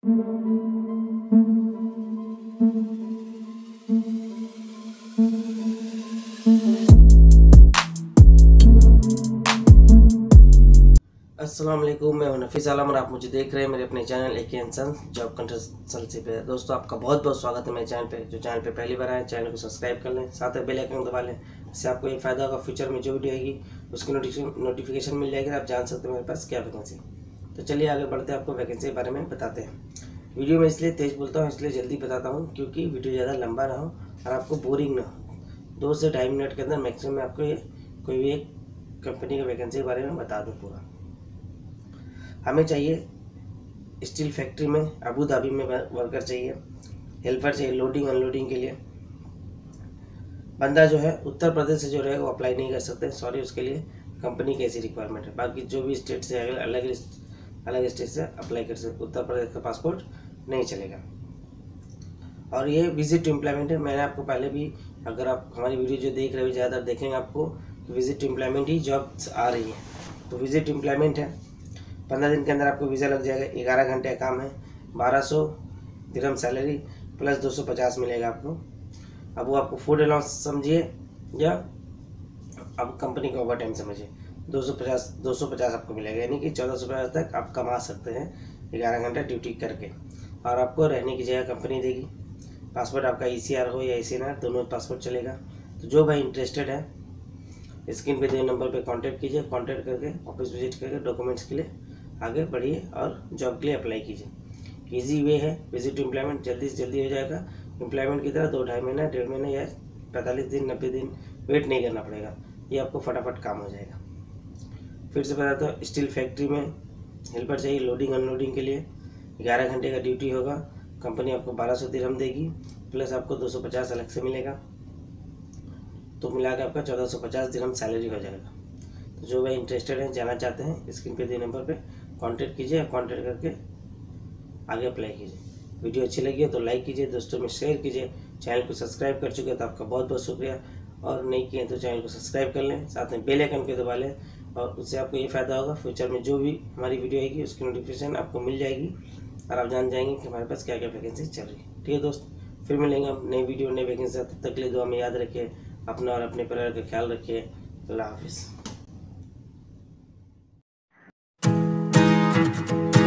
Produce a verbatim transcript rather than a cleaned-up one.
अस्सलाम वालेकुम, मैं हूं नफीस आलम और आप मुझे देख रहे हैं मेरे अपने चैनल ए के एन सन्स जॉब कंसल्टेंसी पे। दोस्तों, आपका बहुत बहुत स्वागत है मेरे चैनल पे। जो चैनल पे पहली बार आए, चैनल को सब्सक्राइब कर लें, साथ में बेल आइकन दबा लें। इससे आपको ये फ़ायदा होगा, फ्यूचर में जो वीडियो आएगी उसकी नोटिफिकेशन नोटिफिकेशन मिल जाएगी, आप जान सकते हैं मेरे पास क्या वैकेंसी। तो चलिए आगे बढ़ते हैं, आपको वैकेंसी के बारे में बताते हैं। वीडियो में इसलिए तेज़ बोलता हूँ, इसलिए जल्दी बताता हूँ क्योंकि वीडियो ज़्यादा लंबा ना हो और आपको बोरिंग ना हो। दो से ढाई मिनट के अंदर मैक्सिमम आपको ये कोई भी एक कंपनी का वैकेंसी के बारे में बता दूँ पूरा। हमें चाहिए स्टील फैक्ट्री में अबू धाबी में वर्कर चाहिए, हेल्पर चाहिए लोडिंग अनलोडिंग के लिए। बंदा जो है उत्तर प्रदेश से जो रहेगा वो अप्लाई नहीं कर सकते, सॉरी, उसके लिए कंपनी की ऐसी रिक्वायरमेंट है। बाकी जो भी स्टेट से अलग अलग अलग स्टेट से अप्लाई कर सकते, उत्तर प्रदेश का पासपोर्ट नहीं चलेगा। और ये विजिट टू एम्प्लॉयमेंट है। मैंने आपको पहले भी, अगर आप हमारी वीडियो जो देख रहे हो ज़्यादातर देखेंगे आपको विजिट टू एम्प्लॉयमेंट ही जॉब्स आ रही है। तो विजिट एम्प्लॉयमेंट है, पंद्रह दिन के अंदर आपको वीज़ा लग जाएगा। ग्यारह घंटे का काम है, बारह सौ दिरहम सैलरी प्लस दो सौ पचास मिलेगा आपको। अब वो आपको फूड अलाउंस समझिए या अब कंपनी का ओवर टाइम समझिए, दो सौ पचास दो सौ पचास आपको मिलेगा, यानी कि चौदह सौ पचास तक आप कमा सकते हैं ग्यारह घंटा ड्यूटी करके। और आपको रहने की जगह कंपनी देगी। पासपोर्ट आपका ई सी आर हो या ई सी एन आर, दोनों पासपोर्ट चलेगा। तो जो भाई इंटरेस्टेड है, स्क्रीन पे दिए नंबर पे कांटेक्ट कीजिए, कांटेक्ट करके ऑफिस विजिट करके डॉक्यूमेंट्स के लिए आगे बढ़िए और जॉब के लिए अप्लाई कीजिए। इजी वे है विजिट टू एम्प्लॉयमेंट, जल्दी से जल्दी हो जाएगा। एम्प्लॉयमेंट की तरह दो ढाई महीना डेढ़ महीने या पैंतालीस दिन नब्बे दिन वेट नहीं करना पड़ेगा, ये आपको फटाफट काम हो जाएगा। फिर से बताता हूँ, स्टील फैक्ट्री में हेल्पर चाहिए लोडिंग अनलोडिंग के लिए। ग्यारह घंटे का ड्यूटी होगा, कंपनी आपको बारह सौ दिरहम देगी प्लस आपको दो सौ पचास अलग से मिलेगा, तो मिला के आपका चौदह सौ पचास दिरहम सैलरी हो जाएगा। तो जो भाई इंटरेस्टेड हैं, जाना चाहते हैं, स्क्रीन पे दिए नंबर पे कांटेक्ट कीजिए, कांटेक्ट करके आगे अप्लाई कीजिए। वीडियो अच्छी लगी हो तो लाइक कीजिए, दोस्तों में शेयर कीजिए। चैनल को सब्सक्राइब कर चुके हैं तो आपका बहुत बहुत शुक्रिया, और नहीं किए तो चैनल को सब्सक्राइब कर लें, साथ में बेल आइकन पे दबा लें, और उससे आपको ये फ़ायदा होगा, फ्यूचर में जो भी हमारी वीडियो आएगी उसकी नोटिफिकेशन आपको मिल जाएगी और आप जान जाएंगे कि हमारे पास क्या क्या वैकेंसी चल रही है। ठीक है दोस्त, फिर मिलेंगे हम नई वीडियो नई वैकेंसी। तब तक के लिए दुआ में याद रखिए, अपना और अपने परिवार का ख्याल रखिए। अल्लाह हाफिज़।